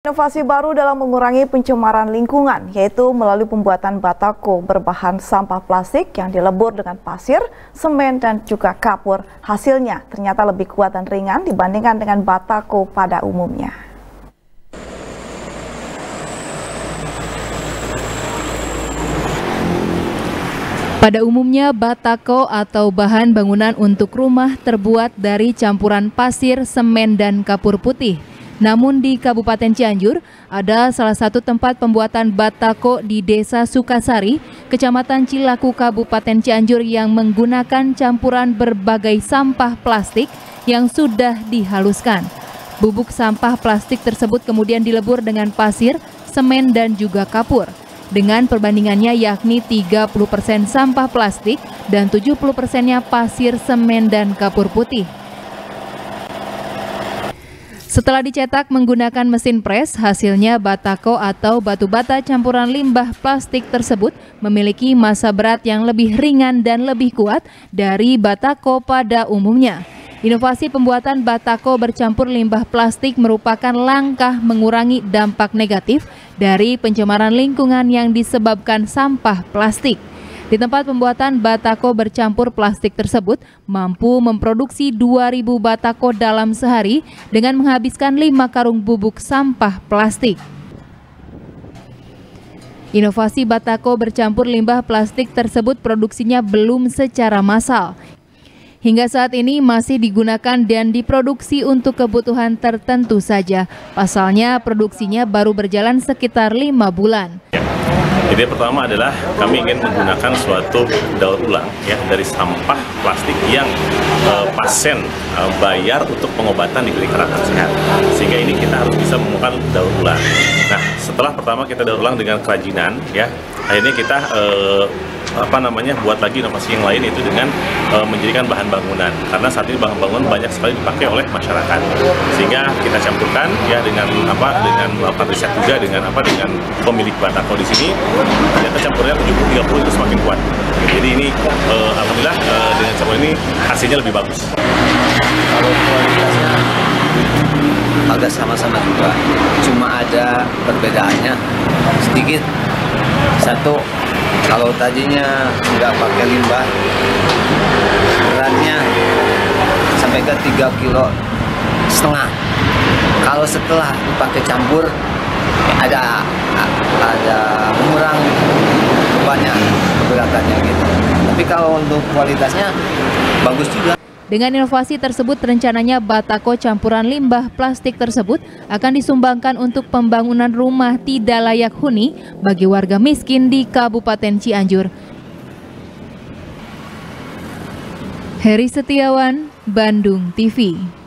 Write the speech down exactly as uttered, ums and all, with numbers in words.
Inovasi baru dalam mengurangi pencemaran lingkungan, yaitu melalui pembuatan batako berbahan sampah plastik yang dilebur dengan pasir, semen, dan juga kapur. Hasilnya ternyata lebih kuat dan ringan dibandingkan dengan batako pada umumnya. Pada umumnya, batako atau bahan bangunan untuk rumah terbuat dari campuran pasir, semen, dan kapur putih. Namun di Kabupaten Cianjur, ada salah satu tempat pembuatan batako di Desa Sukasari, Kecamatan Cilaku, Kabupaten Cianjur yang menggunakan campuran berbagai sampah plastik yang sudah dihaluskan. Bubuk sampah plastik tersebut kemudian dilebur dengan pasir, semen, dan juga kapur. Dengan perbandingannya yakni tiga puluh persen sampah plastik dan tujuh puluh persennya pasir, semen, dan kapur putih. Setelah dicetak menggunakan mesin pres, hasilnya batako atau batu bata campuran limbah plastik tersebut memiliki massa berat yang lebih ringan dan lebih kuat dari batako pada umumnya. Inovasi pembuatan batako bercampur limbah plastik merupakan langkah mengurangi dampak negatif dari pencemaran lingkungan yang disebabkan sampah plastik. Di tempat pembuatan batako bercampur plastik tersebut mampu memproduksi dua ribu batako dalam sehari dengan menghabiskan lima karung bubuk sampah plastik. Inovasi batako bercampur limbah plastik tersebut produksinya belum secara massal. Hingga saat ini masih digunakan dan diproduksi untuk kebutuhan tertentu saja. Pasalnya produksinya baru berjalan sekitar lima bulan. Ide pertama adalah kami ingin menggunakan suatu daur ulang ya dari sampah plastik yang uh, pasien uh, bayar untuk pengobatan di klinik harapan sehat. Sehingga ini kita harus bisa menemukan daur ulang. Nah, setelah pertama kita daur ulang dengan kerajinan ya, akhirnya kita uh, apa namanya buat lagi inovasi yang lain itu dengan uh, menjadikan bahan bangunan, karena saat ini bahan bangunan banyak sekali dipakai oleh masyarakat, sehingga kita campurkan ya dengan apa dengan melakukan riset juga dengan apa dengan pemilik batako di sini, ternyata campurnya tujuh puluh tiga puluh itu semakin kuat. Jadi ini uh, alhamdulillah uh, dengan campuran ini hasilnya lebih bagus. Kalau kualitasnya agak sama-sama juga, cuma ada perbedaannya sedikit. Satu, kalau tadinya nggak pakai limbah, beratnya sampai ke tiga kilo setengah. Kalau setelah dipakai campur, ada ada mengurangi bebannya, keberatannya gitu. Tapi kalau untuk kualitasnya bagus juga. Dengan inovasi tersebut, rencananya batako campuran limbah plastik tersebut akan disumbangkan untuk pembangunan rumah tidak layak huni bagi warga miskin di Kabupaten Cianjur. Heri Setiawan, Bandung T V.